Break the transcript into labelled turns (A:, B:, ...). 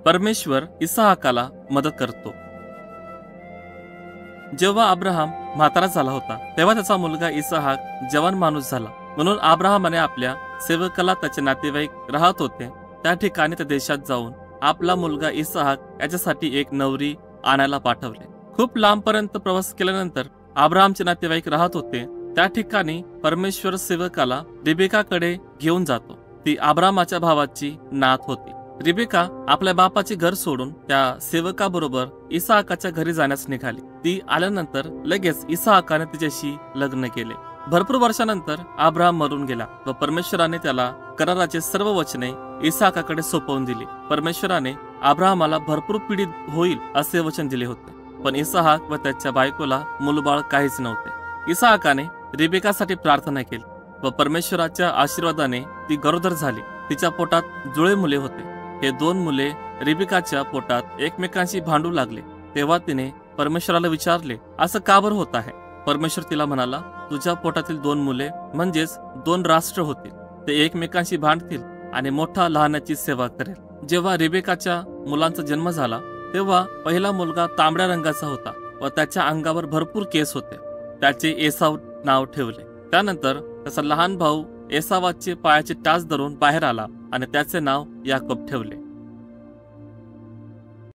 A: परमेश्वर इसहाकाला मदत करतो. जेव्हा अब्राहम म्हातारा झाला होता तेव्हा त्याचा मुलगा इसहाक जवान माणूस झाला. म्हणून अब्राहमाने आपल्या सेवकाला त्याचे नातेवाईक राहत होते त्या ठिकाणी त्या देशात जाऊन आपला मुलगा इसहाक याच्यासाठी एक नवरी आणायला पाठवले. खूप लांबपर्यंत प्रवास केल्यानंतर अब्राहमचे नातेवाईक राहत होते त्या ठिकाणी परमेश्वर सेवकाला रिबेकाकडे घेऊन जातो. ती अब्राहमाच्या भावाची नात होती. रिबेका आपल्या बापाचे घर सोडून त्या सेवकाबरोबर इसहाकाच्या घरी जाण्यास निघाली. ती आल्यानंतर लगेच इसहाकाने तिच्याशी लग्न केले. भरपूर वर्षानंतर अब्राहम मरून गेला व परमेश्वराने त्याला कराराचे सर्व वचने इसहाकाकडे सोपवून दिली. परमेश्वराने अब्राहमाला भरपूर पिढी होईल असे वचन दिले होते, पण इसहाक व त्याच्या बायकोला मुलबाळ काहीच नव्हते. इसहाकाने रिबेकासाठी प्रार्थना केली व परमेश्वराच्या आशीर्वादाने ती गरोदर झाली. तिच्या पोटात जुळे मुले होते. हे 2 मुले रिबेकाच्या पोटात एकमेकांशी भांडू लागले. तेव्हा तिने परमेश्वराला विचारले, असं का बरं होत आहे? परमेश्वर तिला म्हणाला, तुझ्या पोटातील 2 मुले म्हणजेच 2 राष्ट्र होतील. ते एकमेकांशी भांडतील आणि मोठा लहानाची सेवा करेल. जेव्हा रिबेकाच्या मुलांचा जन्म झाला तेव्हा पहिला मुलगा तांबड्या रंगाचा होता व त्याच्या अंगावर भरपूर केस होते. त्याचे एसाव नाव ठेवले. त्यानंतर त्याचा लहान भाऊ एसावाचे पायाचे टाच धरून बाहेर आला आणि त्याचे नाव याकोब ठेवले.